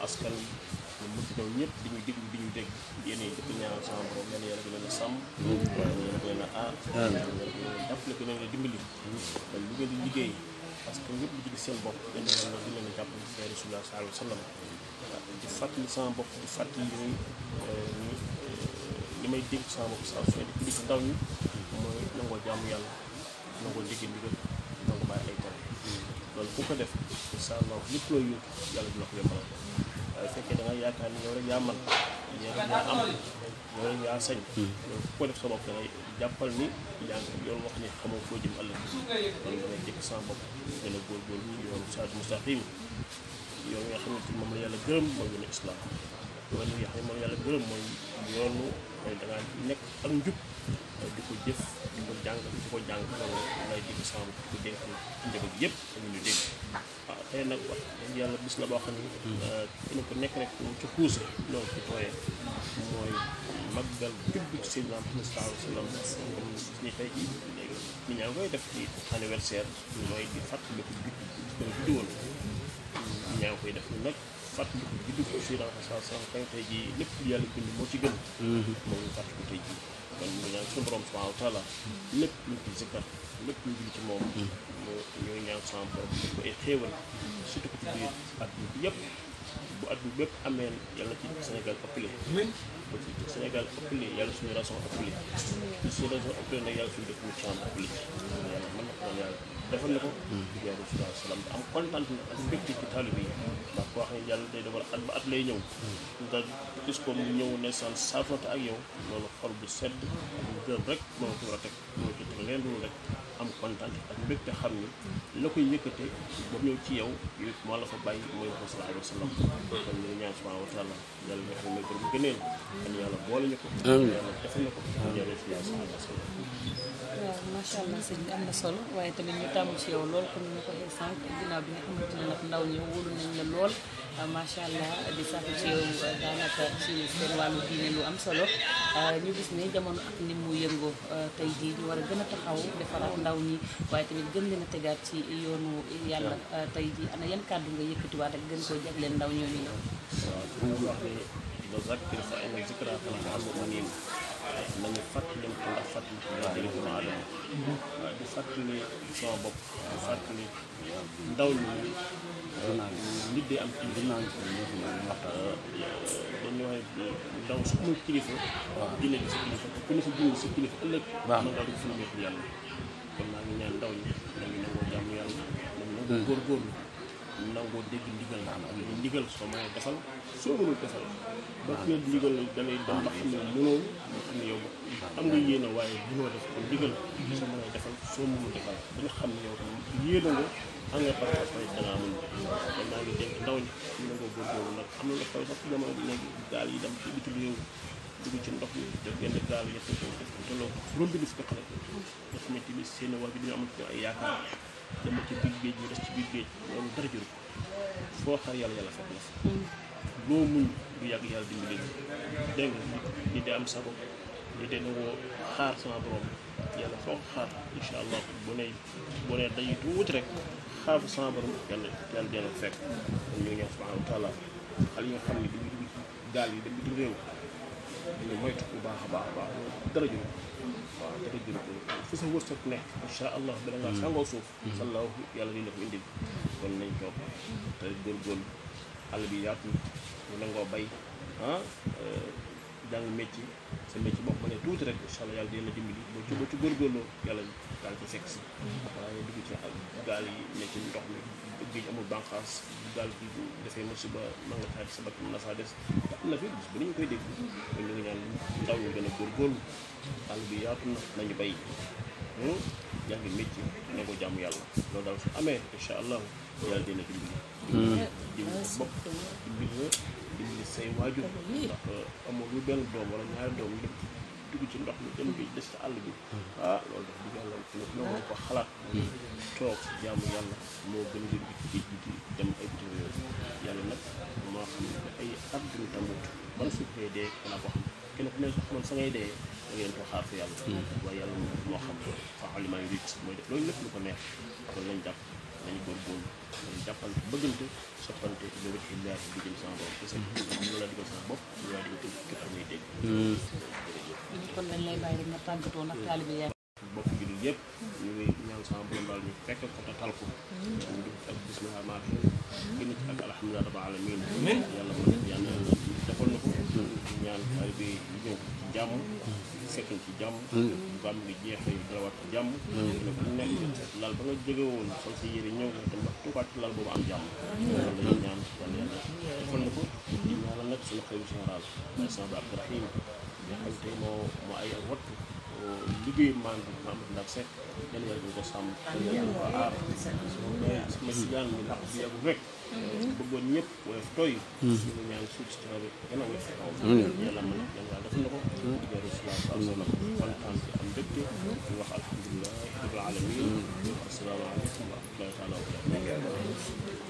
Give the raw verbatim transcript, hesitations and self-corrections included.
askan ñu mucc ñoom ñëpp di ñu déglu di ñu dégg yéen yi dëkk ñaanal sama borom yéen yàlla gën a sàmm yéen gën a aar jàppale ko leen dimbali kon lu ngeen di liggéey parce que ñëpp di gis seen bopp dañ leen di leen jàppale ci Rasulullah sallallahu alayhi wa sallam di fàttali sama bopp di fàttali ni li may dégg sama bopp saa su ne di ci ndaw ñi mooy nangoo jaamu yàlla nangoo liggéey ndigal nangoo bàyyi ay tere loolu ku ko def incha allah lépp loo yóbbu yàlla dina ko yombalal waaye fekkee da nga yaakaar ni yow rek yaa man yow rek yaa am yow rek yaa sañ loolu ku ko def sa bopp da ngay jàppal ni yaa ngi yoon wax ni xamoo foo jëm ëllëg loolu da ngay jëkk sama bopp gën a góorgóorlu yoonu siraat mustaqim yoon nga xamante ni moom la yàlla gërëm mooy yoonu islam yoon yi nga xam ne moom yàlla gërëm mooy yoonu mooy da ngaa nekk ak njub di ko jëf di ko jàng di ko jàng loolu lay dégg sama bopp di ko dégg ci njaboot gi yëpp dañu ñu dégg waaw tey nag wax dëgg yàlla bis la boo xam ne dina ko nekk rek ci xuuse loolu ci tooyee mooy màggal judd ci Seydina Muhammad sallallahu alayhi wa sallam comme ni tey jii léegi nit ñaa ngi koy def ci anniversaire mooy di fàttaliku judd ko juddu woon nit ñaa ngi koy def nag fàttaliku juddu ko Seydina Muhammad sallallahu alayhi wa sallam tey jii lépp yàlla bind moo ci gën moom ñu fàttaliku tey jii kon ñu ñaan suñu borom subhanahu wa taala lépp luñ ci zikkar lépp luñ jël ci moom ñooy ñaan sama borom def ko ay xéewal surtout ko ci biir àdduna bi yëpp bu àdduna bépp amee yàlla na ci Sénégal ëppale bu ci Sénégal ëppale yàlla suñu raison ëppale suñu raison ëppale nag yàlla suñu dëkk mu ci am ëppale yàlla mën na ko naan yàlla defal na ko di yàlla sallallahu alayhi wa sallam am kontaan ak mbégte ci taalibe yi ndax koo xam ne yàlla day defal at ba at lay ñëw nga gis ko mu ñëw ne san saafante ak yow loolu xol bu sedd ak mu gërëm rek moo ci war a teg moo ci teg leen dul rek am kontaan ak mbégte xam ni la koy yëkkate ba ñëw ci yow yow it moo la fa bàyyi mooy ko sallallahu alayhi wa sallam kon ñu ngi ñaan subhanahu wa taala yàlla nga xam ne mooy bu gëneel kan yàlla boole ñu ko yàlla defal na ko yàlla si yàlla sallallahu alayhi wa sallam waaw macha allah sëñ bi am na solo waaye tamit ñu tàmm ci yow lool comme ni ñu ko waxee sànq ginnaaw bi nga xamante ne nag ndaw ñi wóolu nañ la lool macha allah di sàkku ci yow daanaka ci seen wàllu diine lu am solo ñu gis ne jamono ak ni mu yëngoo tey jii ñu war a gën a taxaw defaraat ndaw ñi waaye tamit gën leen a tegaat ci yoonu yàlla tey jii ana yan kàddu nga yëkkatiwaat ak gën koo jagleen ndaw ñooñu ñëw. waaw pour ñu wax ne ba zakkir fa inna zikra tanfa'ul mu'minin nañu fàttali ko ndax fàttali ko ndax dañu ko aadama waaw di fàttali sama bopp di fàttali ndaw ñi nit day am ci dinaa dañu wax ndaw su amul kilifa dina di sa kilifa ku ne sa dund sa kilifa ëllëg mën ngaa dugg fi mu nekkul yàlla kon maa ngi ñaan ndaw ñi nañu nangoo jàmm yàlla nañu nangoo góorgóorlu nangoo dégg ndigal ndigal soo mënee defal soo mënul defal ba fi nga ndigal dalay dem ba xam ne mënoo nga xam ne yow am nga yéene waaye mënoo def kon ndigal soo mënee defal soo mënul defal ba nga xam ne yow yéene nga am nga partage fay dangaa mën kon maa ngi dénk ndaw ñi ñu nangoo góorgóorlu nag am na la xew sax jamono bi léegi gaal yi dem ci bitim réew dugg ci ndox mi def genn gaal yëpp ko def ko tolloo juróom bi fi xale nga xamante ni seen wax bi dañu amul ci ay yaakaar dama ci biir géej ñu des ci biir géej loolu dara jëru ko foo xaar yàlla yàlla fekk la fa loo muñ du yàgg yàlla dimbali dégg nga ni de am sago ni de nangoo xaar sama borom yàlla foo xaar incha allah bu ne bu ne day tuuti rek xaar fa sama borom yàlla yàlla dina fekk kon ñu ñaan subhanahu wa taala xale yi nga xam ne dañuy dugg ci gaal yi dem bitim réew dañu moytu bu baax a baax a baax dara jëru waaw dara jëru ko fu sa wërsëg nekk incha allah dana ngaa sangoo suuf sallahu yàlla dina ko indil kon nañ toog te góorgóorlu àll bi yaatu ñu nangoo bay ah jàng métier sa métier boo ko mënee tuuti rek incha allah yàlla dina dimbali boo ci boo ci góorgóorloo yàlla daal ci fekk si waaye dugg ci gaal yi nekk ci ndox mi géej amul banqaas gaal gi dafay musiba ma nga taal sa bakk mën na faa des te am na fi bis ba ni ñu koy dégg kon ñu ngi ñaan ndaw ñu gën a góorgóorlu àll bi yaatu na nañu bay jàngi métier ne ko jàmm yàlla loolu daal su amee incha allah yàlla dina dimbali dimbali sa bopp dimbali la dimbali say waajur ndax amul lu benn doom wala ñaari doom lépp dugg ci ndox mi dem bi des ci àll bi ah loolu daf dugg yàlla na moo ko xalaat toog si jàmm yàlla moo gën a dugg ci géej gi dem ay bitim réew yàlla nag moo xam ne ay at duñu tamut ban suuf ngay dee kanaa ko xam kenn ku ne sax xamoon sa ngay dee da ngeen ko xaar fi yàlla waaye yàlla moo xam fa alimaa yu rit mooy def loolu lépp lu ko neex kon lañ jàpp dañu góorgóorlu dañu jàppante bëggante soppante loolu ci leer di jëm sama bopp kese loolu la digal sama bopp lu waa digal képp muy dégg kon dañ lay bàyyi rek nga tàggatoo ndax taalibe yaa bopp gi di yëpp ñu ngi ñaan sama borom daal ñu fekk ko te tal ko ñu def ak bismillah maa fi génn ci ak alhamdulilah rabbil alamin yàlla mën yàlla defal na ko ñaan taalibe yi ñëw ci jàmm fekk ci jàmm gàmm gi jeexee dalawaat ci jàmm ne ku nekk lal ba nga jóge woon sol sa yére ñëw tam wax tuubaat ci lal boobu am jàmm loolu lañuy ñaan yàlla yàlla defal na ko di ñaanal nag suñu xëy général may sama Abdourahim nga xam te moo moo ay wattu liggéey maan bi Mamadou Ndack Seck yan war ñu ko sàmm ko aar sama sigaan mi laq bi yàggu rek bëggoon ñëpp woyof tooy suñu ñaan suuf si taxaw gën a woyof kaw yàlla mën yàlla defal na ko digga rasulullah sallallahu alayhi wa sallam kontaan ci am mbégte di wax alhamdulilah rabbil alamin assalaamu aleykum wa rahmatullahi taala wa barakatuh